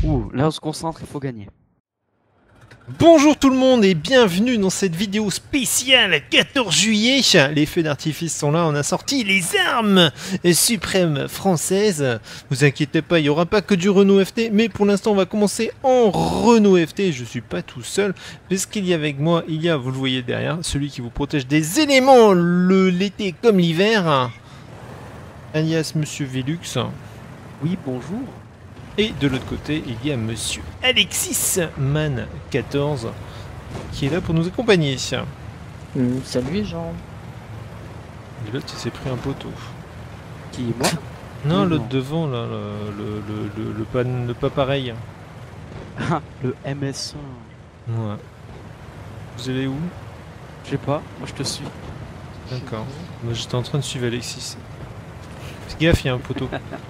Ouh, là on se concentre, il faut gagner. Bonjour tout le monde et bienvenue dans cette vidéo spéciale 14 juillet. Les feux d'artifice sont là, on a sorti les armes suprêmes françaises. Vous inquiétez pas, il n'y aura pas que du Renault FT, mais pour l'instant on va commencer en Renault FT. Je suis pas tout seul, puisqu'il y a avec moi, il y a, vous le voyez derrière, celui qui vous protège des éléments l'été comme l'hiver, alias Monsieur Velux. Oui, bonjour. Et de l'autre côté, il y a Monsieur Alexis Man 14 qui est là pour nous accompagner. Salut Jean. Et l'autre, il s'est pris un poteau. Qui est moi? Non, Oui, l'autre non. devant, là, le pas pareil. Ah, le MS1. Ouais. Vous allez où? Je sais pas, moi je te suis. D'accord. Moi, j'étais en train de suivre Alexis. Fais gaffe, il y a un poteau.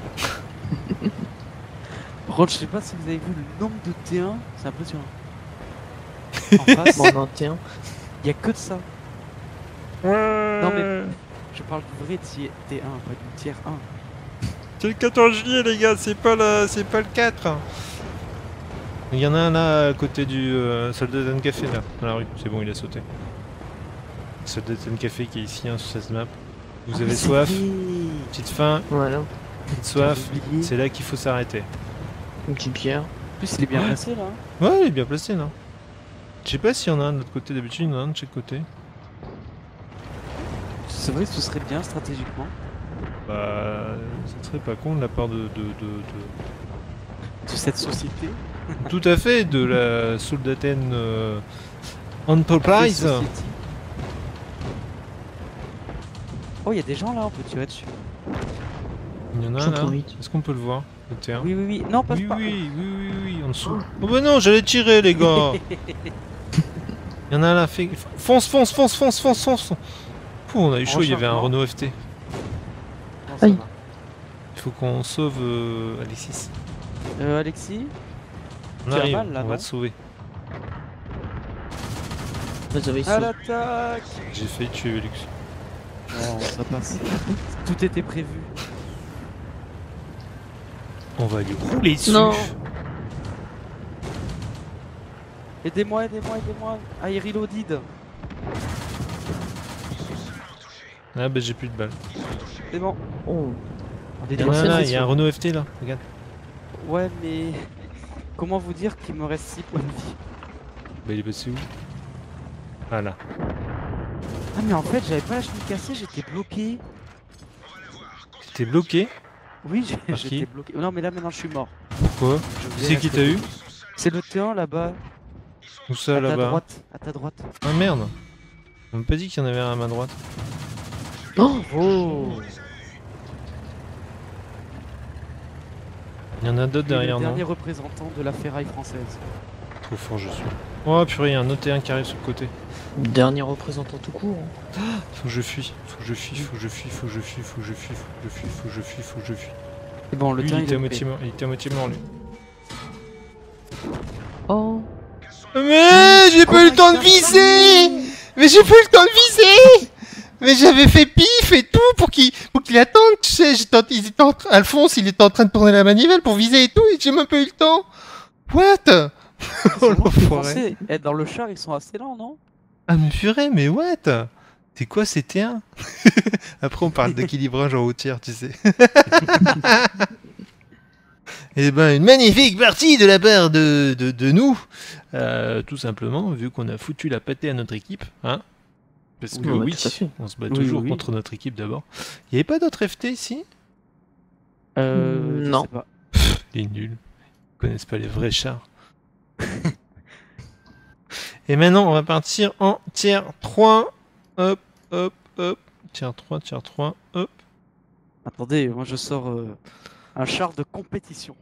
Par contre, je sais pas si vous avez vu le nombre de T1, c'est impressionnant. En face, Bon, 21. il y a que de ça. Non mais, je parle du vrai T1, pas du tiers 1. C'est le 14 juillet, les gars, c'est pas le 4. Il y en a un là, à côté du Soldat Café, là, dans la rue. C'est bon, il a sauté. Soldat Café qui est ici, hein, sur cette map. Vous avez soif, petite faim, Voilà. petite soif, Oublié. c'est là qu'il faut s'arrêter. Une petite pierre. En plus, il est bien Ouais. placé là. Ouais, il est bien placé là. Je sais pas s'il y en a un de l'autre côté, d'habitude il y en a un de chaque côté. C'est vrai que ce serait bien stratégiquement. Bah, ça serait pas con de la part De cette société. Tout à fait, de la Soldaten Enterprise. Society. Oh, il y a des gens là, on peut tirer dessus. Il y en a un là. Est-ce qu'on peut le voir, le T1? Oui, oui, oui. Non, passe Oui, pas. oui, en dessous. Oh bah non, j'allais tirer les gars. Il y en a un là, fonce. Pouh, on a eu chaud, il y avait un Rechargement. Renault FT. Non, ça Aïe. va. Il faut qu'on sauve Alexis. Alexis, On Tu as arrive, mal, là, on va non te sauver. Vous avez à l'attaque. J'ai failli tuer Velux. Non, ça passe. Tout était prévu. On va lui rouler dessus. Non. Aidez-moi. Ah, il reloaded. Ah bah j'ai plus de balles. C'est bon. Oh. On est Il y en a un c'est là, vrai, il y a un sûr. Renault FT là, regarde. Ouais, mais... Comment vous dire qu'il me reste 6 points de vie? Bah il est passé où? Ah là. Ah, mais en fait, j'avais pas la cheville cassée, j'étais bloqué. T'es bloqué? Oui, Par qui? j'étais bloqué. Non, mais là, maintenant, je suis mort. Pourquoi? Je Qui vais c'est qui rester t'a eu? bloqué. C'est le T1 là-bas. Où ça À ta là-bas? droite. À ta droite. Ah merde. On m'a pas dit qu'il y en avait un à ma droite. Oh. Oh. Il y en a d'autres derrière, Le non? dernier représentant de la ferraille française. Trop fort je suis. Oh purée, il y a un autre T1 qui arrive sur le côté. Dernier représentant tout court. Faut que je fuis. C'est bon, le Lui, T1 il était à est moitié mort, lui. Oh. Mais j'ai pas eu le temps de viser! Mais j'ai pas eu le temps de viser! Mais j'avais fait pif et tout pour qu'il attende, tu sais, Alphonse, il était en train de tourner la manivelle pour viser et tout, et j'ai même pas eu le temps. What? Oh Les l'enfoiré. Français, dans le char, ils sont assez lents, non? Ah mais purée, mais what? C'est quoi ces T1? Après on parle d'équilibrage en routière, tu sais. Eh ben une magnifique partie de la part de nous. Tout simplement, vu qu'on a foutu la pâtée à notre équipe, hein? Parce que Ouais, oui, tout à fait. on se bat Oui, toujours oui. contre notre équipe d'abord. Il n'y avait pas d'autres FT ici? Je Non. sais pas. Les nuls. Ils connaissent pas les vrais chars. Et maintenant, on va partir en tier 3. Hop. Tier 3, hop. Attendez, moi je sors un char de compétition.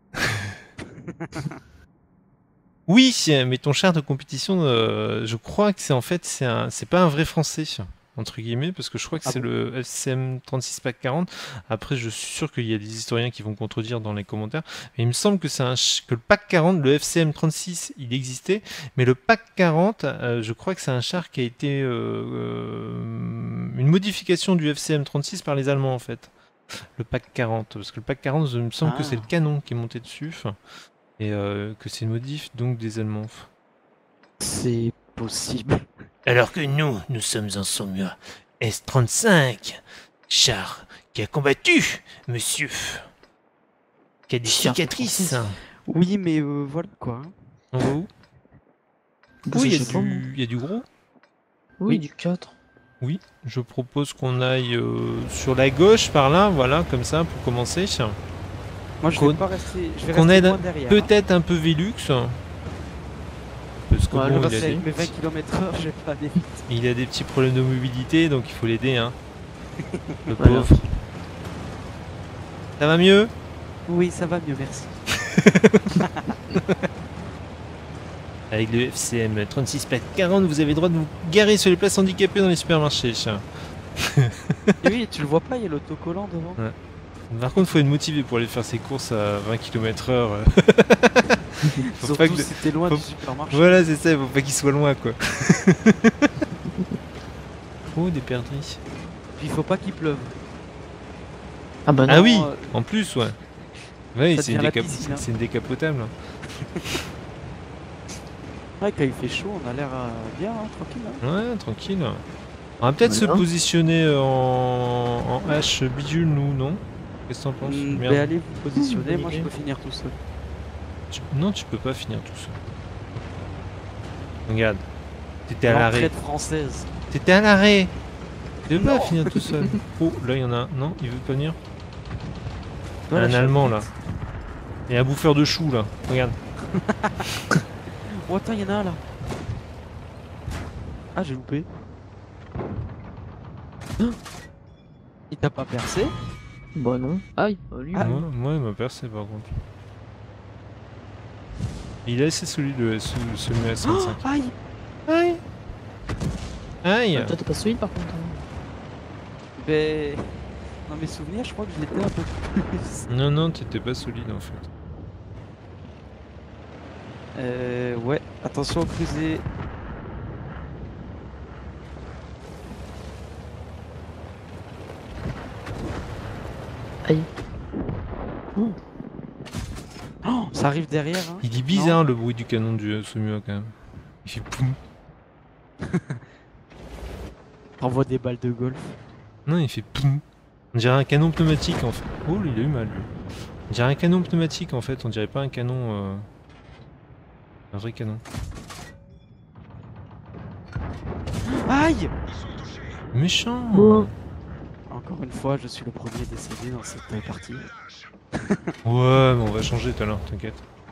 Oui, mais ton char de compétition, je crois que c'est pas un vrai français, entre guillemets, parce que je crois que Ah c'est bon le FCM 36 PAC 40. Après, je suis sûr qu'il y a des historiens qui vont contredire dans les commentaires, mais il me semble que que le PAC 40, le FCM 36, il existait, mais le PAC 40, je crois que c'est un char qui a été une modification du FCM 36 par les Allemands en fait. Le PAC 40, parce que le PAC 40, il me semble que c'est le canon qui est monté dessus. Et que c'est une modif donc des Allemands. C'est possible. Alors que nous sommes en Saumur S-35, char qui a combattu, monsieur. Qui a des Char cicatrices. française. Oui, mais voilà quoi. On va où? Bah, Oui, ça, je sais pas, moi. il y a du gros. Oui, du 4. Oui, je propose qu'on aille sur la gauche par là, voilà, comme ça, pour commencer. Moi je Qu'on- vais pas rester. Je vais Qu'on rester aide loin derrière. peut-être un peu Velux. Parce que Ouais, bon, le il a, reste, des, Avec mes 20 km/h, je vais pas aller vite. il a des petits problèmes de mobilité, donc il faut l'aider, hein. Le Voilà. pauvre. Ça va mieux? Oui, ça va mieux, merci. Avec le FCM 36 pack 40, vous avez le droit de vous garer sur les places handicapées dans les supermarchés. Et oui, tu le vois pas, il y a l'autocollant devant. Par contre, faut être motivé pour aller faire ses courses à 20 km/h. Faut pas Surtout que- si t'es loin faut- du supermarché. Voilà, c'est ça, faut pas qu'il soit loin, quoi. Oh, des perdrix. Puis il faut pas qu'il pleuve. Ah bah non. Ah oui, euh, en plus, ouais. Ouais, ça c'est une, devient la piscine, hein. c'est une décapotable. Ouais, quand il fait chaud, on a l'air bien, hein, tranquille. Hein. Ouais, tranquille. On va peut-être se Voilà. positionner en H bidule, nous, non? Qu'est-ce que t'en penses? Merde. Mais allez vous positionner, bonne moi je idée. peux finir tout seul. Non, tu peux pas finir tout seul. Regarde, t'étais à l'arrêt. L'entraide française. T'étais à l'arrêt. Tu peux pas Non. finir tout seul. Oh, là, il y en a un. Non, il veut pas venir. Voilà, Un je suis Allemand, à là. vite. Il y a un bouffeur de choux, là. Regarde. Oh attends, il y en a un là. Ah, j'ai loupé. Il t'a pas percé? Bah non. Aïe, bah lui. Ah. Moi, il m'a percé, par contre. Il a laissé celui de celui à 65. Oh, aïe! Aïe. Aïe. Ah, toi t'es pas solide par contre. Hein. Ben. Dans mes souvenirs, je crois que je l'étais un peu plus. Non, non, t'étais pas solide, en fait. Ouais, attention au creuset. Aïe. Oh, ça arrive derrière. Hein. Il est bizarre, le bruit du canon du Somua, quand même. Il fait poum. Envoie des balles de golf. Non, il fait poum. On dirait un canon pneumatique, en fait. Oh, il a eu mal, lui. On dirait un canon pneumatique, en fait. On dirait pas un canon... Un vrai canon. Aïe! Méchant. Oh. Encore une fois, je suis le premier décédé dans cette partie. Ouais, mais on va changer tout à l'heure, t'inquiète.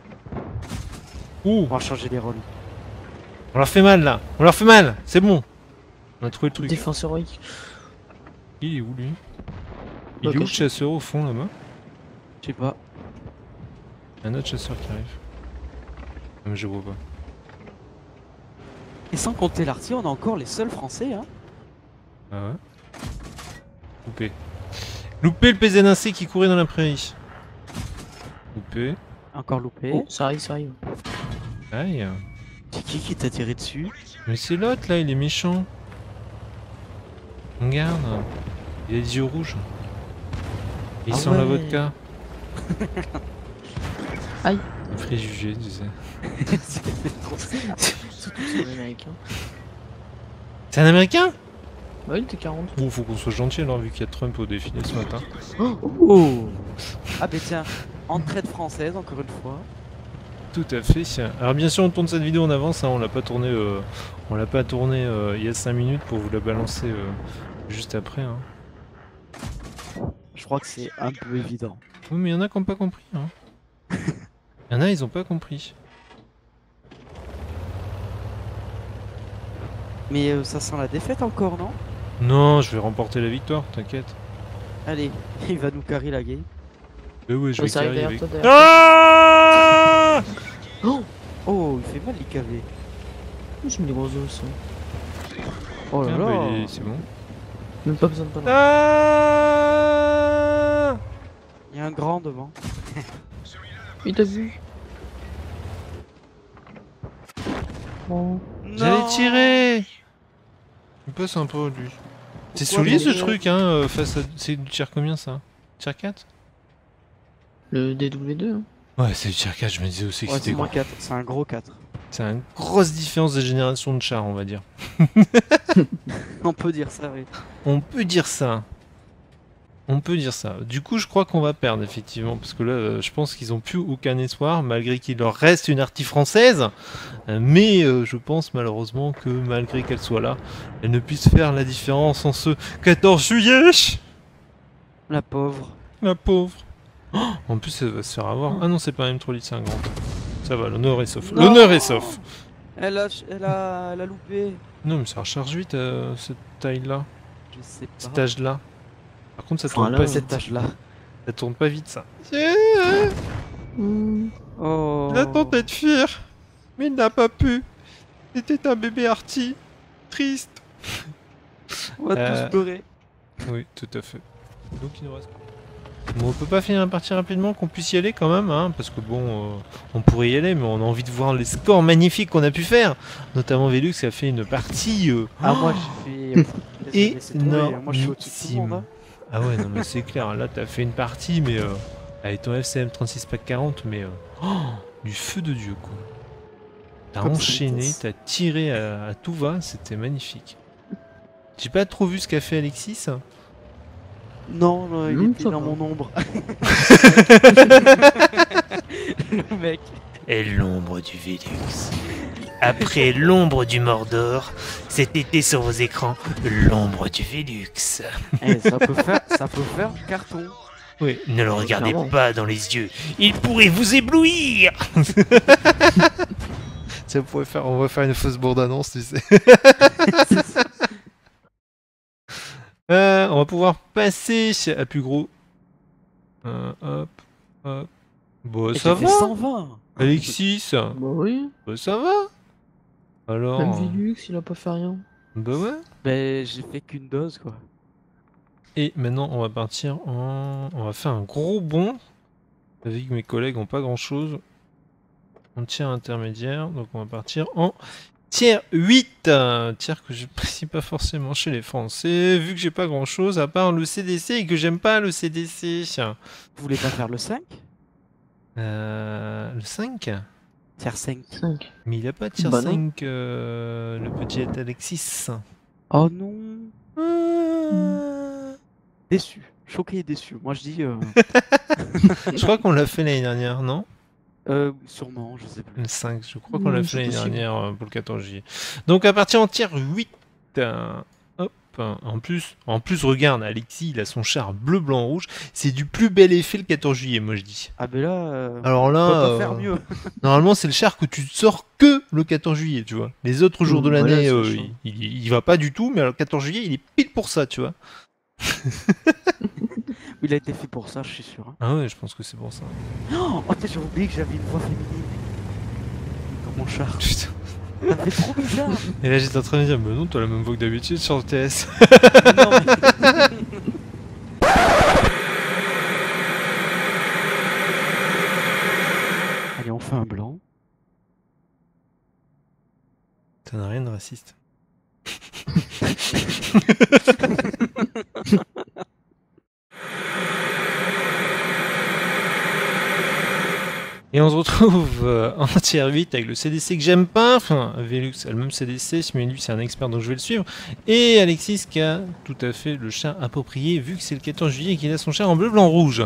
Ouh, On va changer les rôles. on leur fait mal, là. On leur fait mal. C'est bon. On a trouvé le truc. Défense héroïque. Il est où, lui? Il Bah, est où le caché. chasseur, au fond, là-bas? Je sais pas. Un autre chasseur qui arrive. Ah, mais je vois pas. Et sans compter l'arty, on a encore les seuls français. Hein. Ah ouais? Loupé. Loupé le PZNC qui courait dans la prairie. Loupé. Encore loupé. Oh, ça arrive, ça arrive. Aïe. C'est qui t'a tiré dessus? Mais c'est l'autre là, il est méchant. Regarde. Il a les yeux rouges. Il Ah sent la ouais. vodka. Aïe. Un préjugé, tu sais. Surtout c'est américain. C'est un américain? Bah il était 40. Bon, faut qu'on soit gentil alors, vu qu'il y a Trump au défilé ce matin. Oh! Ah ben tiens, entraide française encore une fois. Tout à fait. Alors bien sûr, on tourne cette vidéo en avance, hein, on l'a pas tourné, il y a 5 minutes pour vous la balancer juste après. Hein. Je crois que c'est un peu évident. Oui, mais il y en a qui n'ont pas compris. Hein. Il y en a, ils ont pas compris. Mais ça sent la défaite encore, non? Non, je vais remporter la victoire, t'inquiète. Allez, il va nous carrer la game. Oui, je Oh, vais ça arrive carrer derrière avec... toi, derrière Ah toi. Oh, Oh, il fait mal l'IKV. j'ai mis des gros os. Hein. Oh là Ah, là. bah, c'est bon. Même pas besoin de pas. Ah Il y a un grand devant. Il t'a vu. Oh. J'allais Non. tirer. Il passe un peu lui. C'est Pourquoi souillé ce mais- truc hein, face à... C'est du tir combien ça? Tir 4? Le DW2. Hein. Ouais, c'est du tier 4, je me disais aussi que Ouais, c'était c'est gros. un 4, c'est un gros 4. C'est une grosse différence de génération de chars, on va dire. On peut dire ça, oui. On peut dire ça. On peut dire ça. Du coup, je crois qu'on va perdre, effectivement, parce que là, je pense qu'ils ont plus aucun espoir, malgré qu'il leur reste une artie française. Mais je pense malheureusement que malgré qu'elle soit là, elle ne puisse faire la différence en ce 14 juillet. La pauvre. La pauvre. Oh, en plus, elle va se faire avoir. Ah non, c'est pas un M3 litres, c'est un grand. Ça va, l'honneur est sauf. Non. L'honneur est sauf. Elle a loupé. Non, mais ça recharge vite, cette taille-là, Je sais pas. cet âge-là. Par contre, ça tourne Voilà, pas Cet vite. âge-là. Ça tourne pas vite, ça. Oh. Il a tenté de fuir, mais il n'a pas pu. C'était un bébé arty. Triste. On va tous pleurer. Oui, tout à fait. Donc il nous reste. Bon, on peut pas finir la partie rapidement, qu'on puisse y aller quand même, hein, parce que bon, on pourrait y aller, mais on a envie de voir les scores magnifiques qu'on a pu faire. Notamment Velux qui a fait une partie Ah, moi j'ai fait. Laissez tomber, moi je suis au-dessus de tout le monde. Hein. Ah ouais, non mais c'est clair, là t'as fait une partie, mais avec ton FCM 36 pack 40, mais du feu de Dieu quoi. T'as Comme enchaîné, vitesse. t'as tiré à tout va, c'était magnifique. J'ai pas trop vu ce qu'a fait Alexis. Non, non, il Non, était ça dans va. mon ombre. Le mec. Et l'ombre du Velux. Après l'ombre du Mordor, cet été sur vos écrans, l'ombre du Velux. Eh, ça peut faire carton. Oui, ne le regardez clairement. pas dans les yeux, il pourrait vous éblouir. Ça pourrait faire, on va faire une fausse bande-annonce, tu sais. On va pouvoir passer à plus gros. Hop, hop. Bon, Et ça j'ai fait va, 120. Alexis. Bah oui, Bah, ça va. Alors. même Velux, il a pas fait rien. Bah ouais. Ben, j'ai fait qu'une dose quoi. Et maintenant, on va partir en. On va faire un gros bond. Avec mes collègues ont pas grand chose. En tiers intermédiaire. Donc, on va partir en tiers 8. Tiers que j'apprécie pas forcément chez les Français. Vu que j'ai pas grand chose à part le CDC et que j'aime pas le CDC. Vous voulez pas faire le 5? Le 5. Tiers 5. 5. Mais il a pas tiers Bah non. 5, le petit Alexis. Oh non. Déçu. Choqué et déçu. Moi je dis. Je crois qu'on l'a fait l'année dernière, non? Sûrement, je sais plus. Le 5, je crois qu'on l'a fait c'est l'année possible. dernière pour le 14 juillet. Donc à partir en tiers 8. Hop. En plus, regarde, Alexis, il a son char bleu, blanc, rouge. C'est du plus bel effet le 14 juillet, moi je dis. Ah ben là. Alors On peut là, pas faire mieux. normalement c'est le char que tu sors que le 14 juillet, tu vois. Les autres jours de Voilà, l'année, c'est chaud. il va pas du tout, mais le 14 juillet, il est pile pour ça, tu vois. Il a été fait pour ça, je suis sûr. Hein. Ah ouais, je pense que c'est pour ça. Oh, putain, j'ai oublié que j'avais une voix féminine. Dans mon char. Putain. Ça fait trop bizarre. Et là j'étais en train de dire, mais non, t'as la même voix que d'habitude sur le TS. Non, mais- Allez, on fait un blanc. Ça n'a rien de raciste. Et on se retrouve en tier 8 avec le CDC que j'aime pas. Enfin, Velux a le même CDC, mais lui c'est un expert donc je vais le suivre. Et Alexis qui a tout à fait le char approprié vu que c'est le 14 juillet et qu'il a son char en bleu, blanc, rouge.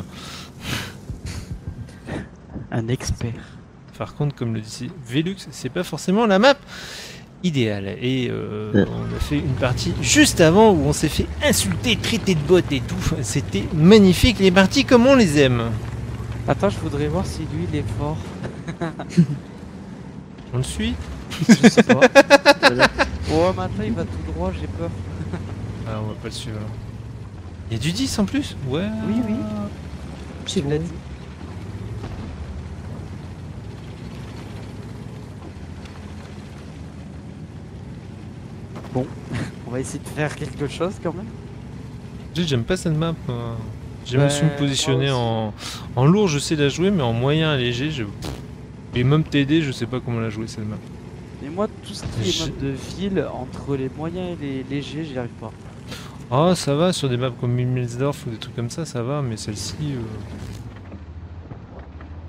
Un expert. Par contre, comme le dit Velux, c'est pas forcément la map idéale. Et on a fait une partie juste avant où on s'est fait insulter, traiter de botte et tout. C'était magnifique, les parties comme on les aime. Attends, je voudrais voir si lui il est fort. On le suit? Je sais pas. Oh, maintenant il va tout droit, j'ai peur. Ah, on va pas le suivre alors. Il y a du 10 en plus? Ouais. Oui, oui. C'est Tu l'as bon. dit. Bon, on va essayer de faire quelque chose quand même. J'aime pas cette map. J'aime Ouais, su me positionner moi en lourd, je sais la jouer, mais en moyen et léger, je. Et même TD, je sais pas comment la jouer cette map. Et moi, tout ce qui est map de ville, entre les moyens et les légers, j'y arrive pas. Ah, ça va, sur des maps comme Mimmelsdorf ou des trucs comme ça va, mais celle-ci.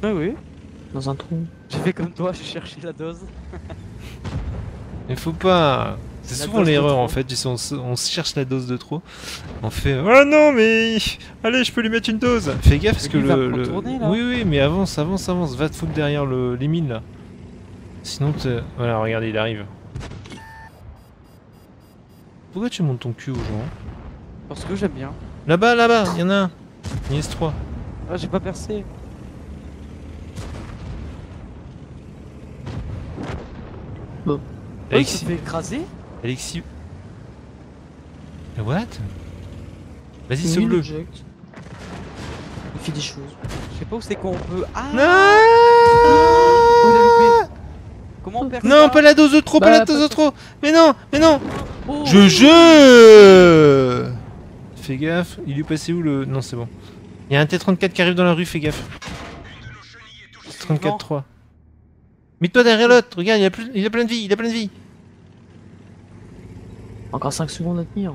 Ah oui. Dans un trou. J'ai fait comme toi, j'ai cherché la dose. Il faut pas. C'est La souvent dose de l'erreur trop. en fait. On se cherche la dose de trop. On fait. Oh non, mais. Allez, je peux lui mettre une dose. Fais gaffe parce Mais que lui, il va me retourner, là. Oui, oui, mais avance, avance, avance. Va te foutre derrière les mines là. Sinon, voilà, regarde, il arrive. Pourquoi tu montes ton cul aux gens? Parce que j'aime bien. Là-bas, là-bas, il y en a un. IS-3. Ah, j'ai pas percé. Bon. Oh, il se Alexis. fait écraser. Alexis. What? Vas-y, Oui, sauve-le. l'object. Il fait des choses. Je sais pas où c'est qu'on peut. Ah, Non, on l'a loupé. Comment on perd non, ça? pas la dose de trop, pas Bah, la dose pas de trop. Mais non, mais non. Oh. Je. Fais gaffe, il est passé où le. Non, c'est bon. Il y a un T-34 qui arrive dans la rue, fais gaffe. 34-3. Mets-toi derrière l'autre, regarde, il a plein de vie, il a plein de vie. Encore 5 secondes à tenir.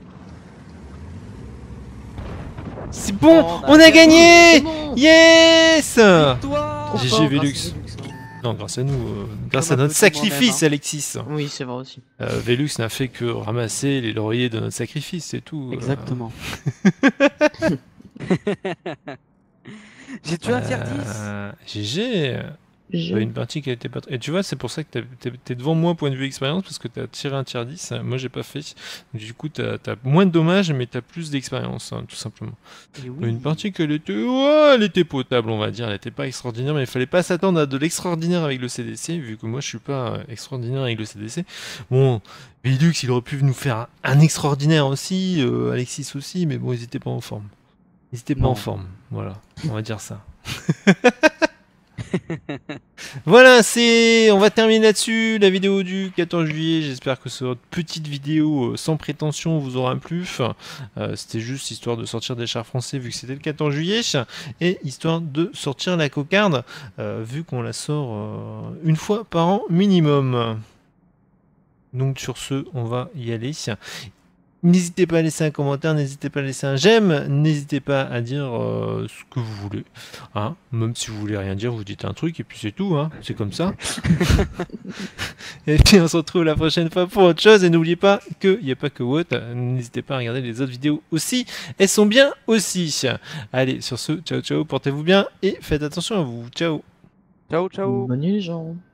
C'est bon, Oh, on a gagné. C'est bon. Yes. Toi. Trop GG fort, Velux. grâce à Velux, hein. Non, grâce à nous, grâce Comme à un notre peu tout le monde sacrifice, aime, Alexis. Oui, c'est vrai aussi. Velux n'a fait que ramasser les lauriers de notre sacrifice, c'est tout. Exactement. J'ai tué un tiers 10. GG. J'ai- Une partie qui a été pas très... Et tu vois, c'est pour ça que t'es devant moi point de vue expérience, parce que t'as tiré un tiers 10, moi j'ai pas fait. Du coup, t'as moins de dommages, mais t'as plus d'expérience, hein, tout simplement. Et oui. Une partie qu'elle était... Ouais, elle était potable, on va dire, elle était pas extraordinaire, mais il fallait pas s'attendre à de l'extraordinaire avec le CDC, vu que moi je suis pas extraordinaire avec le CDC. Bon, Velux, il aurait pu nous faire un extraordinaire aussi, Alexis aussi, mais bon, ils étaient pas en forme. Ils étaient pas Non. en forme, voilà, on va dire ça. Voilà, on va terminer là-dessus la vidéo du 14 juillet. J'espère que cette petite vidéo sans prétention vous aura plu. C'était juste histoire de sortir des chars français vu que c'était le 14 juillet et histoire de sortir la cocarde vu qu'on la sort une fois par an minimum. Donc sur ce, on va y aller. N'hésitez pas à laisser un commentaire, n'hésitez pas à laisser un j'aime, n'hésitez pas à dire ce que vous voulez. Hein, même si vous voulez rien dire, vous dites un truc et puis c'est tout, hein, c'est comme ça. Et puis on se retrouve la prochaine fois pour autre chose. Et n'oubliez pas qu'il n'y a pas que WOT, n'hésitez pas à regarder les autres vidéos aussi, elles sont bien aussi. Allez, sur ce, ciao ciao, portez-vous bien et faites attention à vous. Ciao. Ciao, ciao. Bonne nuit les gens.